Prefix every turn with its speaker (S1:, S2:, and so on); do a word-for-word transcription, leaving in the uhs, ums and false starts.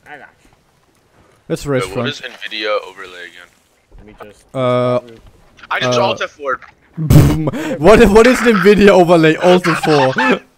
S1: I got you.
S2: That's a
S3: Wait,
S2: restaurant.
S3: what is nvidia overlay again?
S1: Let me just.
S2: Uh,
S3: I just
S2: Uh,
S3: alt F four.
S2: what what is the nvidia overlay Alt F four?